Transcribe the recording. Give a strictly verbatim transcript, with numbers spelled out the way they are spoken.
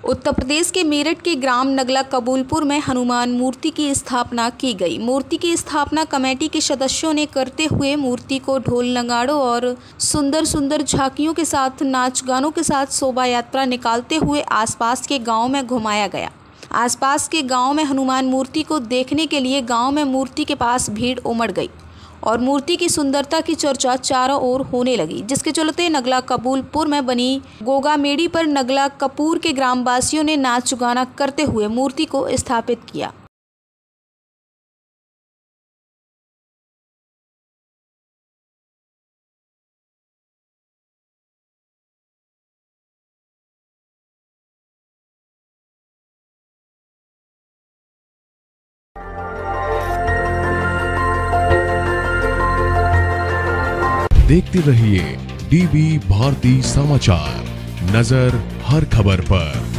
उत्तर प्रदेश के मेरठ के ग्राम नगला कबूलपुर में हनुमान मूर्ति की स्थापना की गई। मूर्ति की स्थापना कमेटी के सदस्यों ने करते हुए मूर्ति को ढोल नगाड़ों और सुंदर सुंदर झांकियों के साथ नाच गानों के साथ शोभा यात्रा निकालते हुए आसपास के गांव में घुमाया गया। आसपास के गांव में हनुमान मूर्ति को देखने के लिए गांव में मूर्ति के पास भीड़ उमड़ गई और मूर्ति की सुंदरता की चर्चा चारों ओर होने लगी, जिसके चलते नगला कबूलपुर में बनी गोगामेड़ी पर नगला कपूर के ग्रामवासियों ने नाच गाना करते हुए मूर्ति को स्थापित किया। देखते रहिए डीवी भारती समाचार, नजर हर खबर पर।